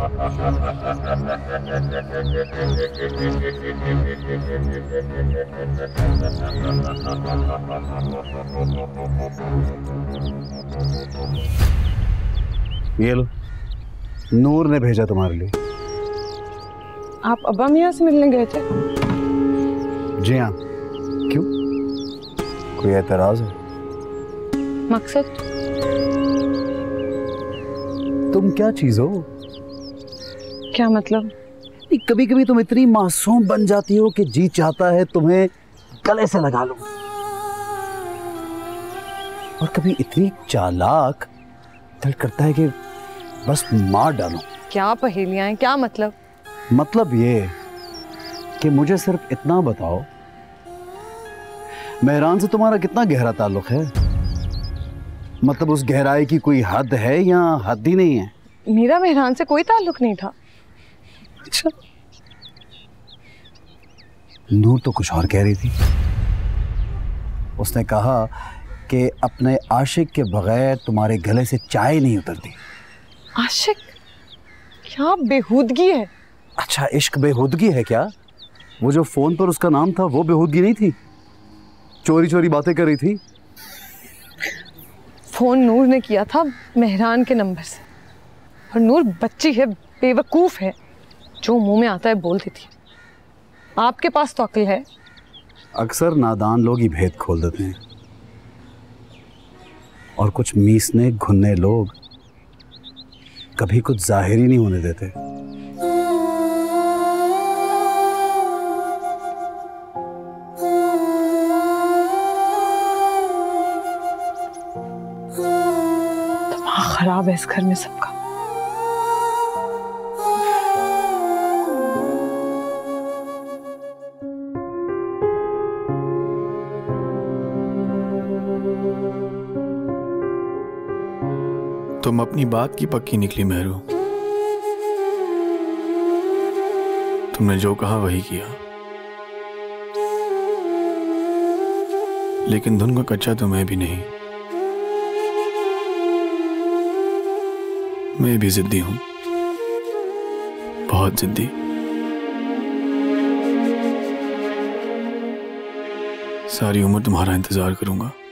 ये लो, नूर ने भेजा तुम्हारे लिए। आप अब्बा मियाँ से मिलने गए थे? जी हाँ। क्यों, कोई एतराज है? मकसद? तुम क्या चीज हो? क्या मतलब? कभी कभी तुम इतनी मासूम बन जाती हो कि जी चाहता है तुम्हें गले से लगा लूं, और कभी इतनी चालाक, दिल करता है कि बस मार डालूं। क्या पहेलियां हैं, क्या मतलब? मतलब ये कि मुझे सिर्फ इतना बताओ, मेहरान से तुम्हारा कितना गहरा ताल्लुक है? मतलब उस गहराई की कोई हद है या हद ही नहीं है? मेरा मेहरान से कोई ताल्लुक नहीं था। अच्छा, नूर तो कुछ और कह रही थी। उसने कहा कि अपने आशिक के बगैर तुम्हारे गले से चाय नहीं उतरती। आशिक? क्या बेहूदगी है। अच्छा, इश्क बेहूदगी है क्या? वो जो फोन पर उसका नाम था वो बेहूदगी नहीं थी? चोरी चोरी बातें कर रही थी। फोन नूर ने किया था मेहरान के नंबर से, और नूर बच्ची है, बेवकूफ है, जो मुंह में आता है बोल देती है। आपके पास तो अक्ल है। अक्सर नादान लोग ही भेद खोल देते हैं, और कुछ मीसने घुनने लोग कभी कुछ जाहिर ही नहीं होने देते। दिमाग खराब है इस घर में सबका। तुम अपनी बात की पक्की निकली मेहरू। तुमने जो कहा वही किया, लेकिन धुन का कच्चा तो मैं भी नहीं। मैं भी जिद्दी हूं, बहुत जिद्दी। सारी उम्र तुम्हारा इंतजार करूंगा।